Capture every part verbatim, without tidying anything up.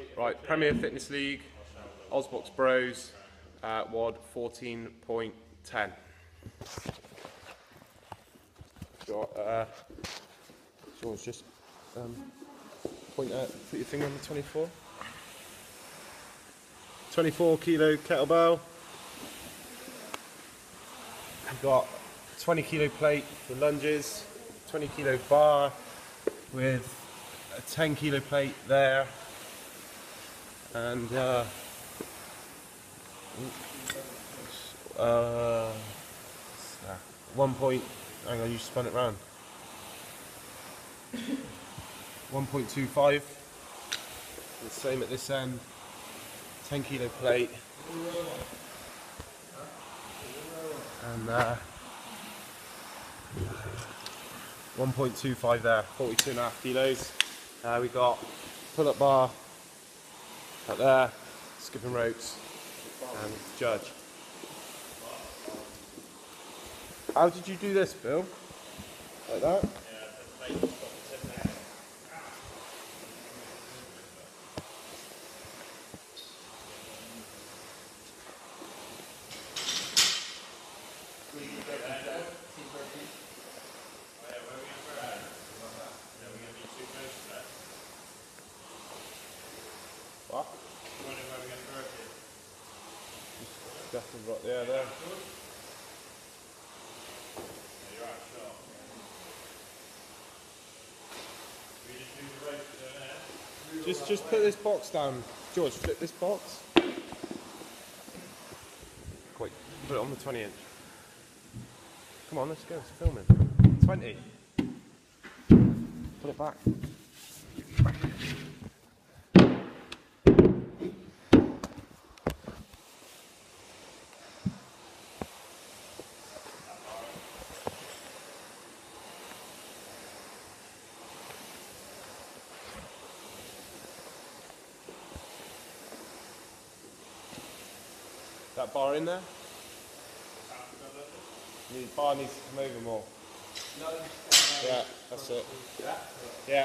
Right, Premier Fitness League, Ozbox Bros, uh, W O D fourteen point ten. Got, uh, George, just um, point out, put your finger on the twenty-four. twenty-four kilo kettlebell. We've got twenty kilo plate for lunges, twenty kilo bar with a ten kilo plate there, and uh, uh, one point, hang on, you spun it round. one point two five, the same at this end, ten kilo plate, and uh, one point two five there, forty-two and a half kilos. Uh, we got pull-up bar up there, skipping ropes, and judge. How did you do this, Bill? Like that? What? Just right there, there. Just, just put this box down. George, flip this box. Quick, put it on the twenty inch. Come on, let's go, it's filming. twenty. Put it back. That bar in there? The bar needs to come over more. Yeah, that's it. Yeah.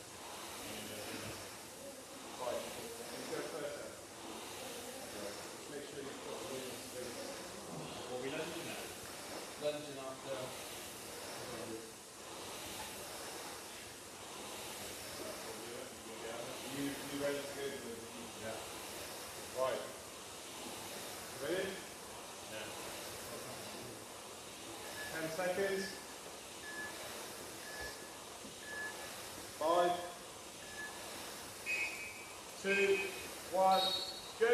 You ready to go? Yeah. Right. Ready? Yeah. Ten seconds. Five, two, one, go.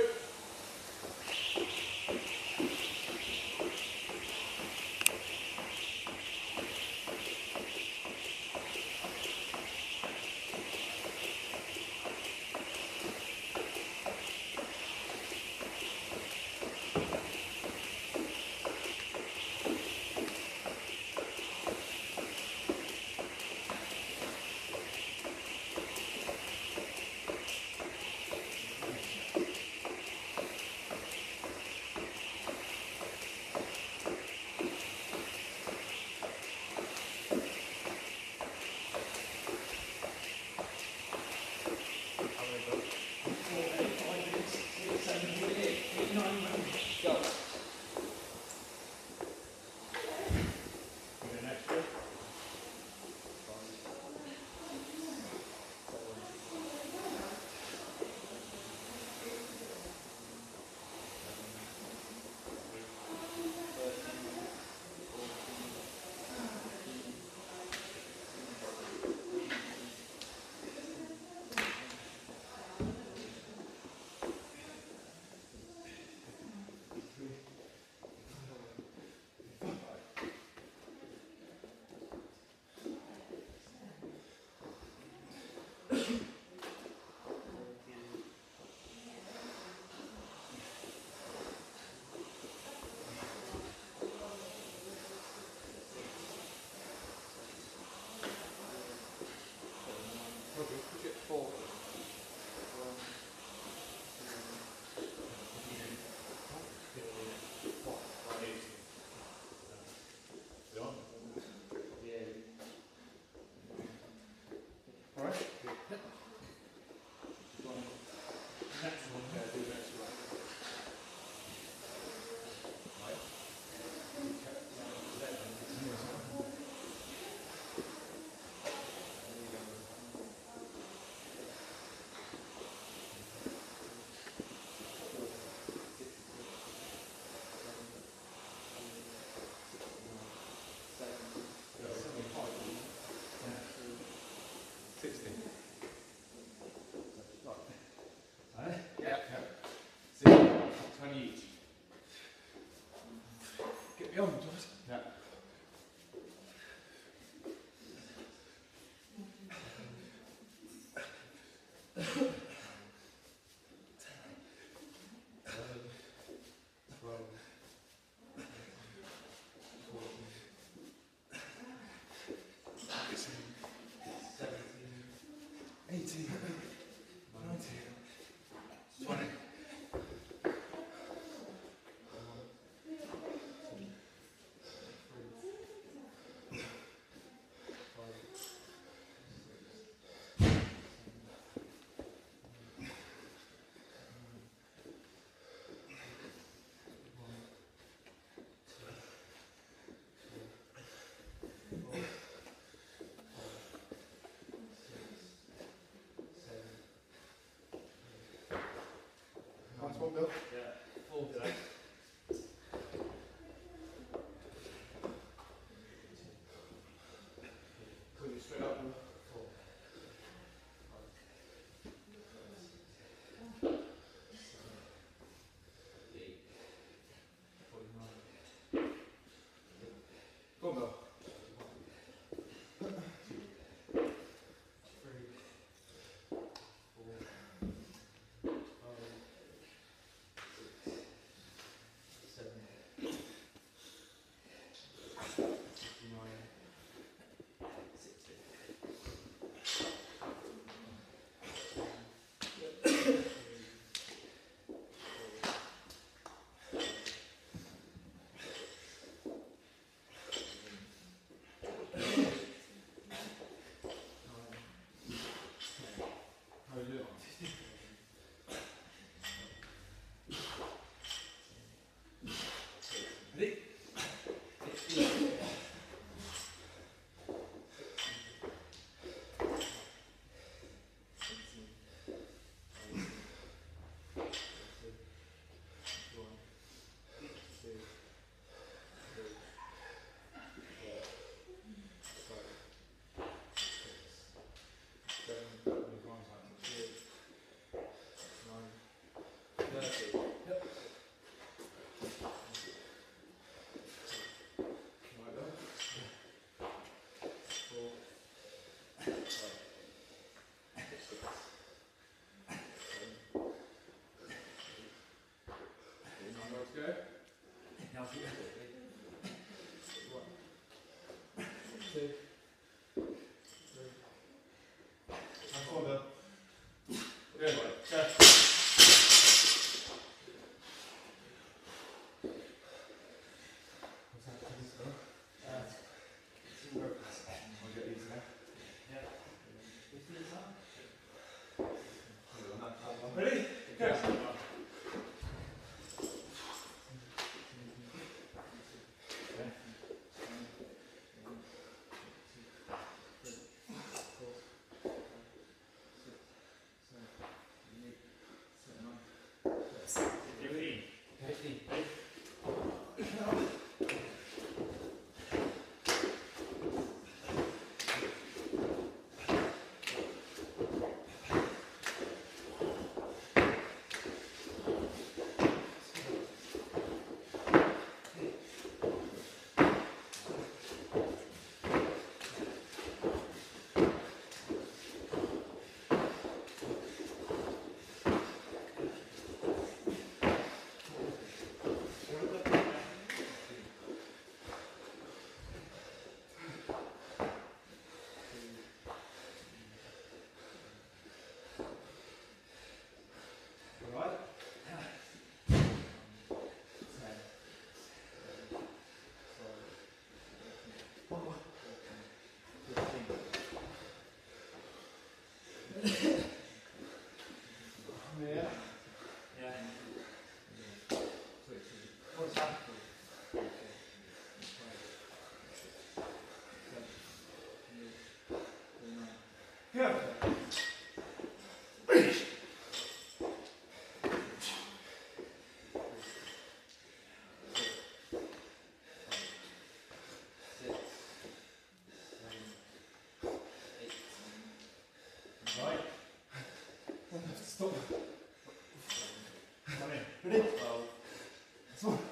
eighteen, nineteen, twenty. Nice one, Bill. Yeah, full today. Put it straight up. Go on, Bill. How are you doing? Ready? Go. Now, if you One, two, three. Nice one, Bill. Good one. Go. What's that? Uh, it's all rope. I'll get these now. yeah. Ready? Go. Fifteen. Fifteen. Alright? Yeah. Yeah. What's that? Go. Right. Stop. Come in. Ready? Twelve. This one.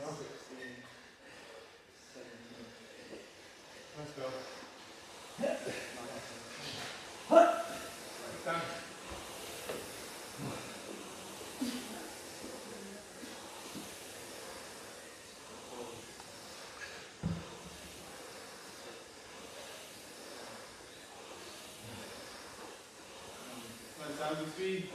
Nice, Bill. Down. Nice, down to speed.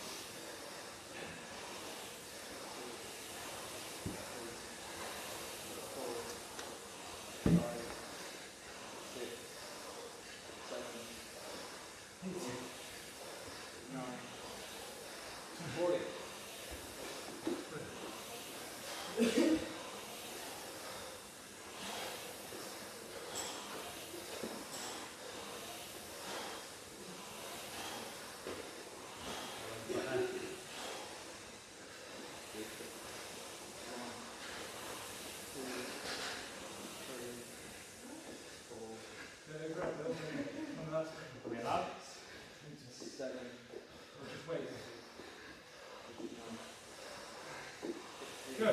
Good.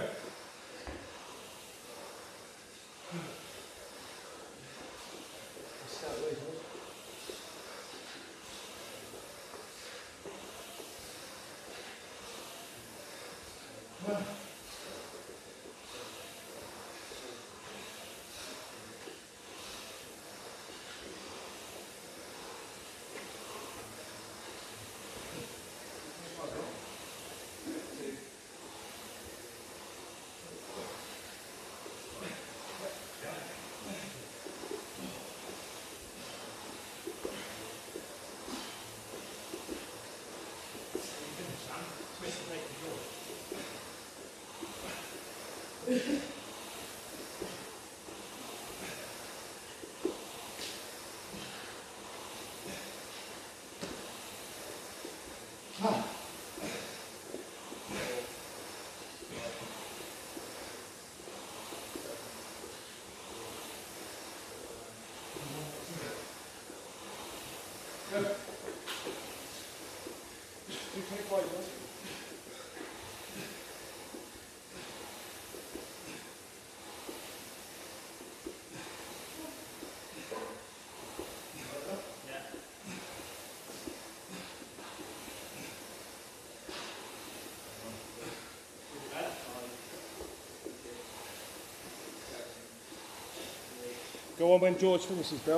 Good. You take white, don't you? Go on when George finishes, Bill.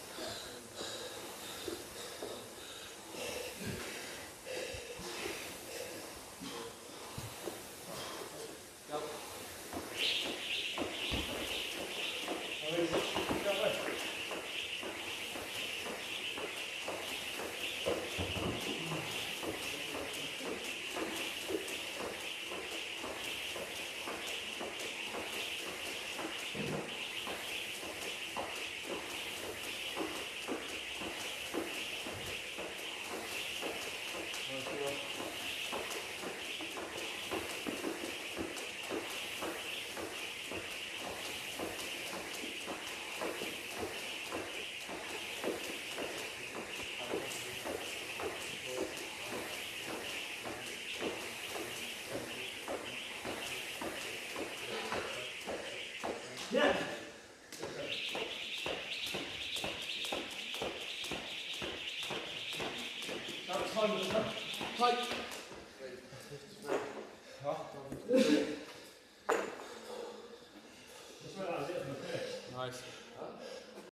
Yeah. That time was up. Tight. Huh? That's where that was it from the first. Nice.